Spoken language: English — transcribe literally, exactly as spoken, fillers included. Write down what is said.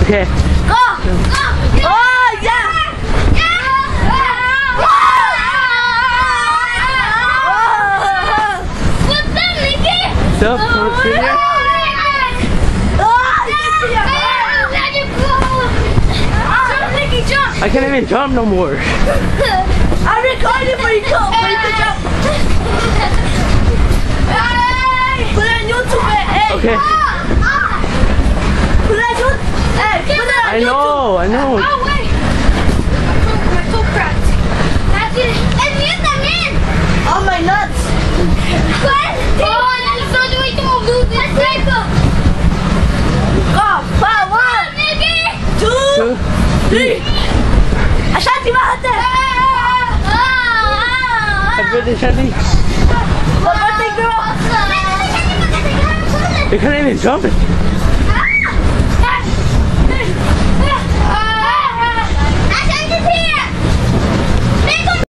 Okay. Go! Go! Oh, yeah! What's that, Nicky? So, wanna see there? I can't even jump no more. I'm recording for you to, for you to jump. Put it on YouTube, hey. Okay. Put it on YouTube. Hey, put it on I know, I know. Oh, wait. My foot cracked. That's it. El mío también. Oh, my nuts. ¿Cuál? Oh, I'm so doing to move this paper. Go, five, one, two, Two, three. Ashanti, bájate. Happy birthday, Shanti. Happy birthday, girl. You can't even jump it.